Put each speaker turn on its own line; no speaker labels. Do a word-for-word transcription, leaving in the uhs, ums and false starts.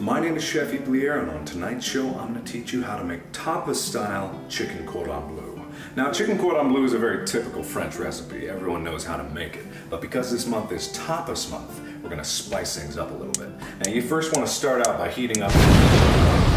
My name is Chef Markiplier, and on tonight's show I'm going to teach you how to make tapas-style chicken cordon bleu. Now, chicken cordon bleu is a very typical French recipe. Everyone knows how to make it. But because this month is tapas month, we're going to spice things up a little bit. Now, you first want to start out by heating up